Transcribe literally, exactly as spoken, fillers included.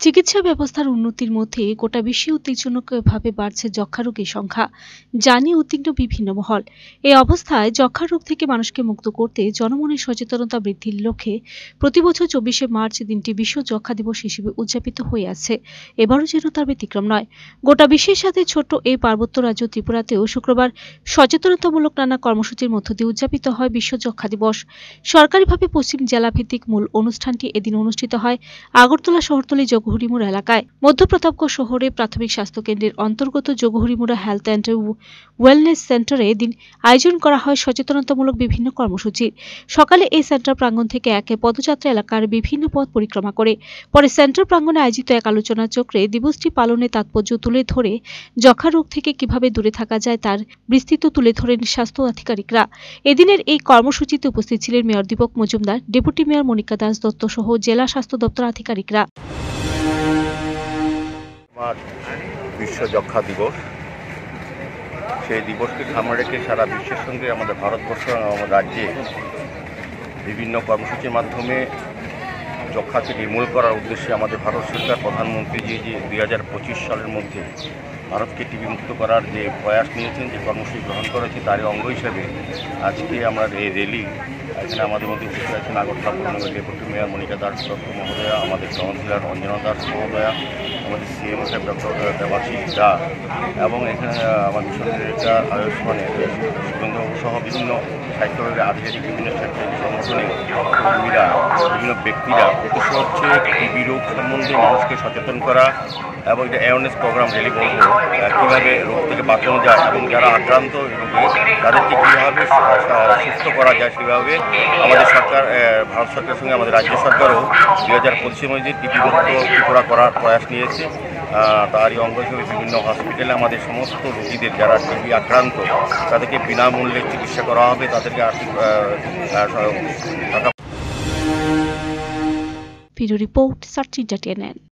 চিকিৎসা ব্যবস্থার উন্নতির মধ্যে গোটা বিশ্বে উদ্বেগজনকভাবে বাড়ছে যক্ষ্মা রোগীর সংখ্যা, যা নিয়ে উদ্বিগ্ন বিভিন্ন মহল। এই অবস্থায় যক্ষ্মা রোগ থেকে মানুষকে মুক্ত করতে জনমনের সচেতনতা বৃদ্ধির লক্ষ্যে প্রতিবছর চব্বিশে মার্চ দিনটি বিশ্ব যক্ষ্মা দিবস হিসেবে উদযাপিত হয়ে আসছে। এবারও যেন তার ব্যতিক্রম নয়। গোটা বিশ্বের সাথে ছোট্ট এই পার্বত্য রাজ্য ত্রিপুরাতেও শুক্রবার সচেতনতামূলক নানা কর্মসূচির মধ্য দিয়ে উদযাপিত হয় বিশ্ব যক্ষ্মা দিবস। সরকারিভাবে পশ্চিম জেলাভিত্তিক মূল অনুষ্ঠানটি এদিন অনুষ্ঠিত হয় আগরতলা শহরতলি যোগহরিমুড়া এলাকায়। মধ্য প্রতাপগড় শহরে প্রাথমিক স্বাস্থ্য কেন্দ্রের অন্তর্গত যোগহরিমুড়া হেলথ অ্যান্ড ওয়েলনেস সেন্টারে এদিন আয়োজন করা হয় সচেতনতামূলক বিভিন্ন কর্মসূচির। সকালে এই সেন্টার প্রাঙ্গণ থেকে একে পদযাত্রা এলাকার বিভিন্ন পথ পরিক্রমা করে পরে সেন্টার প্রাঙ্গণে আয়োজিত এক আলোচনা চক্রে দিবসটি পালনের তাৎপর্য তুলে ধরে যক্ষ্মা রোগ থেকে কিভাবে দূরে থাকা যায় তার বিস্তৃত তুলে ধরেন স্বাস্থ্য আধিকারিকরা। এদিনের এই কর্মসূচিতে উপস্থিত ছিলেন mayor Dipak Majumdar, deputy mayor Monika Das Dutta সহ জেলা স্বাস্থ্য দপ্তর আধিকারিকরা। বিশ্ব যক্ষ্মা দিবস, সেই দিবসকে সামনে রেখে সারা বিশ্বের সঙ্গে আমাদের ভারতবর্ষ আমাদের রাজ্যে বিভিন্ন কর্মসূচির মাধ্যমে যক্ষ্মাকে নির্মূল করার উদ্দেশ্যে আমাদের ভারত সরকার প্রধানমন্ত্রী যে যে দুই হাজার পঁচিশ সালের মধ্যে ভারতকে টিবি মুক্ত করার যে প্রয়াস নিয়েছেন, যে কর্মসূচি গ্রহণ করেছে, তারই অঙ্গ হিসেবে আজকে আমরা এই র্যালি, এখানে আমাদের মধ্যে উপস্থিত আছেন আগরতলা পৌরনগর ডেপুটি মেয়র মনিকা দাস দত্ত মহোদয়া, আমাদের কাউন্সিলর অঞ্জনা দাস মহোদয়া, আমাদের সিএম সাহেব ডক্টর দেবাশিস দা, এবং এখানে আমাদের সঙ্গে আয়ুষ্মানে সুগন্ধবাবু সহ বিভিন্ন সাহিত্যের আধিকারিক, বিভিন্ন সাহিত্যিক সংগঠনের কর্মীরা, বিভিন্ন ব্যক্তিরা। উদ্দেশ্য হচ্ছে টিবি রোগ সম্বন্ধে মানুষকে সচেতন করা এবং এটা অ্যাওয়ারনেস প্রোগ্রাম র্যালি বলবো, কীভাবে রোগ থেকে বাঁচানো যায় এবং যারা আক্রান্ত রোগে তাদেরকে কীভাবে সুস্থ করা যায় সেভাবে আমাদের সরকার, ভারত সরকারের সঙ্গে আমাদের রাজ্য সরকারও দুই হাজার পঁচিশের মধ্যে টিবি মুক্ত ত্রিপুরা করার প্রয়াস নিয়েছে। তারই অঙ্গ হিসেবে বিভিন্ন হসপিটালে আমাদের সমস্ত রোগীদের যারা টিবি আক্রান্ত তাদেরকে বিনামূল্যে চিকিৎসা করা হবে, তাদেরকে আর্থিক টাকা। Video report search entertainment.